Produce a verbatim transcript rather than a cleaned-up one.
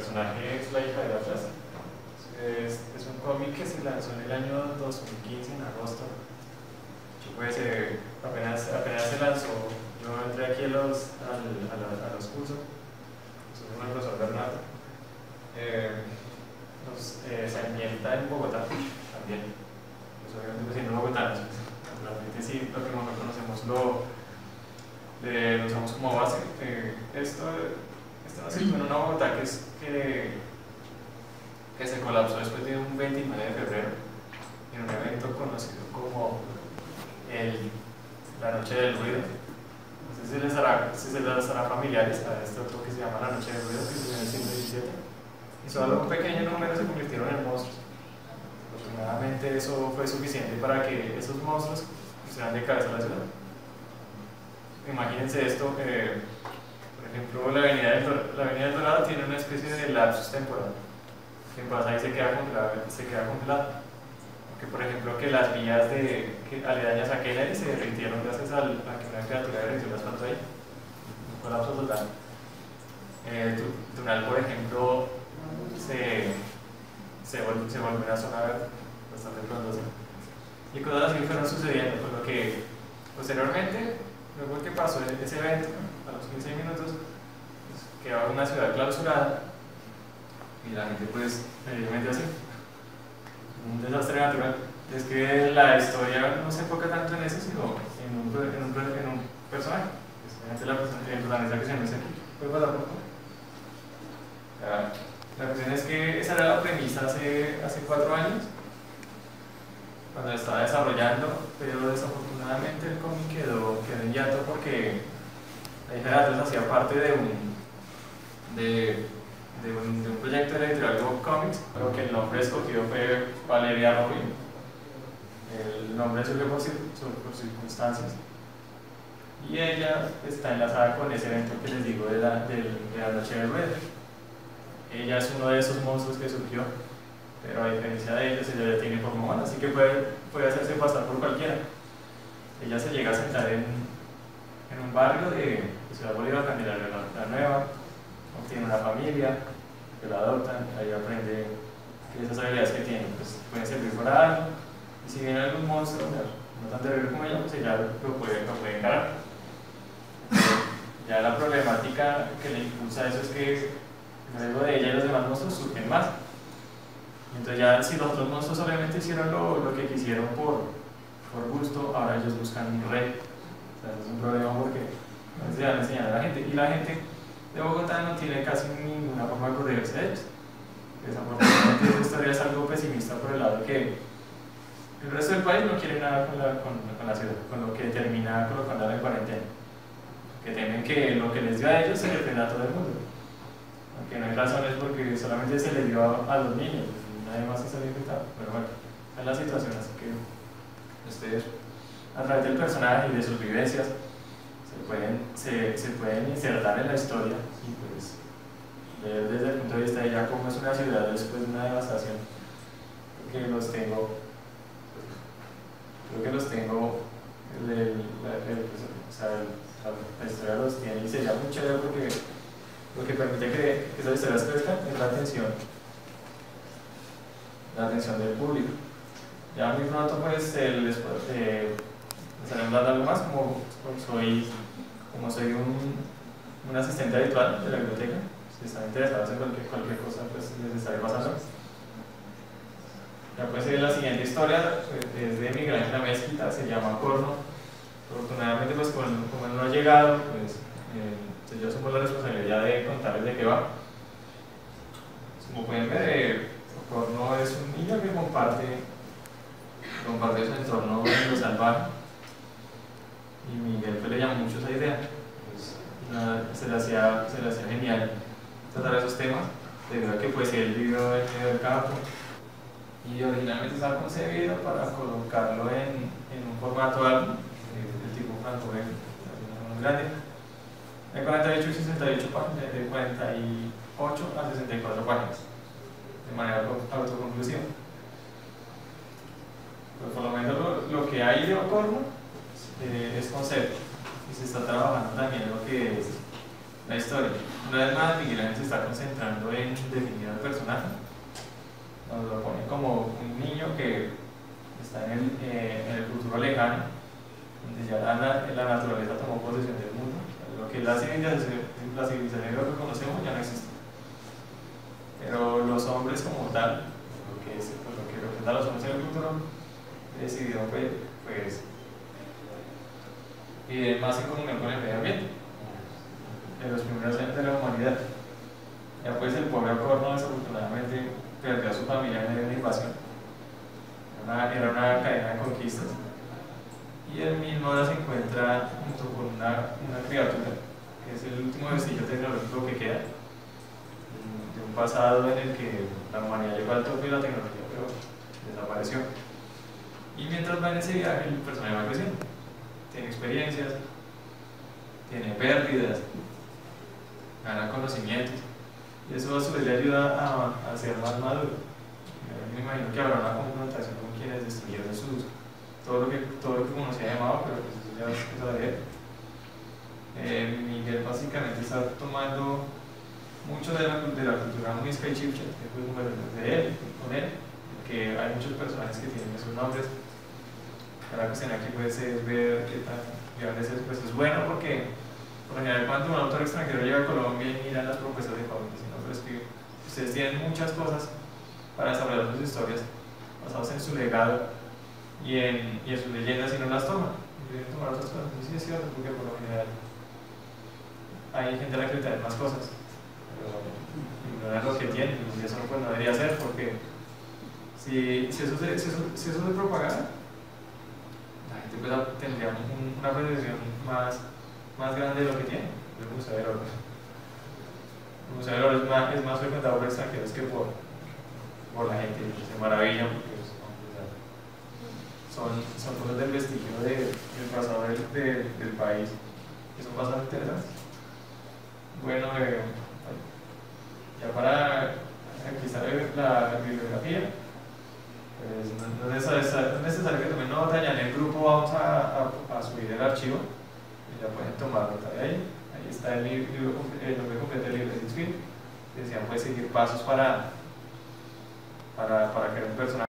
personaje es la hija de Atlas. Es, es un cómic que se lanzó en el año dos mil quince, en agosto. Yo pues eh, apenas, apenas se lanzó, yo entré aquí a los, al, a, la, a los cursos, soy un profesor Bernardo. Eh, nos, eh, se ambienta en Bogotá también, pues obviamente pues siendo bogotanos, pues, naturalmente sí, lo que mejor conocemos lo, le, lo usamos como base. Eh, esto, esto nació en una Bogotá que, es, que, que se colapsó después de un veintinueve de febrero en un evento conocido como el, la Noche del Ruido. No sé si les hará, si se les hará familiares a este otro que se llama la Noche del Ruido, que se dio en el siglo diecisiete. Y solo un pequeño número se convirtieron en monstruos. Afortunadamente eso fue suficiente para que esos monstruos pusieran de cabeza a la ciudad. Imagínense esto, eh, por ejemplo, la avenida, del, la avenida del Dorado tiene una especie de lapsus temporal. Quien pasa ahí se queda congelado, se queda congelado. Que por ejemplo que las vías de, que aledañas a Kennedy se derritieron gracias al, a que una criatura derritió el asfalto ahí, un colapso total. Eh, Tunal, por ejemplo, se, se, vol, se volvió una zona verde bastante frondosa. Y cosas así fueron sucediendo, por lo que posteriormente, luego que pasó ese evento, a los quince minutos, pues, quedaba una ciudad clausurada y la gente pues evidentemente así. Un desastre natural. Es que la historia no se enfoca tanto en eso, sino en un, en un, en un personaje. Es la protagonista que se llama aquí. ¿Puede pasar por favor? La cuestión es que esa era la premisa hace, hace cuatro años, cuando estaba desarrollando, pero desafortunadamente el cómic quedó, quedó en hiato porque la hija de Atlas hacía parte de un. De, De un, de un proyecto de la editorial Go Comics, pero que el nombre escogido fue Valeria Robin. El nombre surgió por, por circunstancias y ella está enlazada con ese evento que les digo de la, de, de la Noche del Ruido. Ella es uno de esos monstruos que surgió, pero a diferencia de ellos, ella ya tiene forma humana, así que puede, puede hacerse pasar por cualquiera. Ella se llega a sentar en, en un barrio de, de Ciudad Bolívar, Candelaria la Nueva, obtiene una familia, que la adoptan, ahí aprende que esas habilidades que tiene pues, pueden servir para algo, y si viene algún monstruo no tan terrible como ella, pues ella lo puede, lo puede encarar. Ya la problemática que le impulsa eso es que luego de ella y los demás monstruos surgen más. Entonces ya si los otros monstruos obviamente hicieron lo, lo que quisieron por, por gusto, ahora ellos buscan un rey. O sea, eso es un problema porque no se van a enseñar a la gente, y la gente de Bogotá no tiene casi ninguna forma de corregirse de ellos. Desafortunadamente esta historia es algo pesimista por el lado de que el resto del país no quiere nada con la, con, con la ciudad, con lo que termina colocándola en cuarentena, que temen que lo que les dio a ellos se le prenda a todo el mundo, aunque no hay razones porque solamente se les dio a, a los niños y nadie más se salió infectado. Pero bueno, esa es la situación, así que ustedes a través del personaje y de sus vivencias se pueden, se, se pueden insertar en la historia y pues ver desde el punto de vista de ella cómo es una ciudad después de una devastación. Creo que los tengo, creo que los tengo, el, el, el, el, o sea, la, la historia los tiene y sería muy chévere porque lo que permite que, que esas historias crezcan es la atención, la atención del público. Ya muy pronto pues el, después, eh, estaré hablando algo más, como soy, como soy un, un asistente habitual de la biblioteca. Si están interesados en cualquier, cualquier cosa, pues les estaré pasando. Ya pues la siguiente historia es de Miguel Ángel Amezquita, se llama Corno. Afortunadamente pues como, como él no ha llegado, pues eh, yo asumo la responsabilidad de contarles de qué va. Como pueden ver, eh, Corno es un niño que comparte, comparte su entorno en lo salvaje. Y Miguel pues, le llamó mucho esa idea. Pues, nada, se, le hacía, se le hacía genial tratar esos temas, debido a que pues, él vivió en medio del campo y originalmente estaba concebido para colocarlo en, en un formato álbum, el tipo franco muy grande, de cuarenta y ocho y sesenta y ocho páginas, de cuarenta y ocho a sesenta y cuatro páginas, de manera autoconclusiva. Pues por lo menos lo, lo que hay de Ocorno eh, es concepto, y se está trabajando también lo que es La historia. Una vez más, Miguel Ángel se está concentrando en definir al personaje. Nos lo pone como un niño que está en el, eh, en el futuro lejano, donde ya la, la naturaleza tomó posesión del mundo. O sea, lo que la civilización, la civilización que conocemos ya no existe. Pero los hombres como tal, lo que, es, pues, lo que representa a los hombres en el futuro, decidieron pues, pues vivir más en comunión con el medio ambiente en los primeros años de la humanidad. Ya pues el pobre Ocorno desafortunadamente perdió a su familia en medio de una invasión. Era una, era una cadena de conquistas. Y él mismo ahora se encuentra junto con una, una criatura, que es el último vestigio tecnológico que queda, de un pasado en el que la humanidad llegó al tope y la tecnología pero desapareció. Y mientras va en ese viaje, el personaje va creciendo. Tiene experiencias, tiene pérdidas, gana conocimientos, y eso a su vez le ayuda a, a ser más maduro. Yo me imagino que habrá una confrontación con quienes destruyeron sus, todo, lo que, todo lo que conocía de Mao, pero pues eso ya es cosa de él. Eh, Miguel básicamente está tomando mucho de la, de la cultura muy Sky Chipset, que fue de él, con él, que hay muchos personajes que tienen esos nombres. La cuestión aquí pues, es ver qué tan viable es, pues es bueno porque por lo general cuando un autor extranjero llega a Colombia y mira las propuestas de Pablo, dicen, no, pero es que ustedes tienen muchas cosas para desarrollar sus historias basadas en su legado y en, y en sus leyendas y no las toman. Y deben tomar otras cosas. Y sí es cierto, porque por lo general hay gente a la que le traen más cosas, pero ignoran lo que tienen y eso pues, no debería ser porque si, si, eso, se, si, eso, si eso se propagara, la gente pues, tendría un, una percepción más, más grande de lo que tiene. El Museo del Oro. El Museo del Oro es más, es más frecuentado por extranjeros que por, por la gente. Se maravillan porque pues, son, son cosas del vestigio de, del pasado del, de, del país que son bastante interesantes. Bueno, eh, ya para aquí está la, la bibliografía. Pues no, no, es necesario, no es necesario que tomen nota, ya en el grupo vamos a, a, a subir el archivo y ya pueden tomar nota de ahí. Ahí está el, libro, el nombre completo del libro de Shakespeare. Decían pues seguir pasos para, para, para crear un personaje.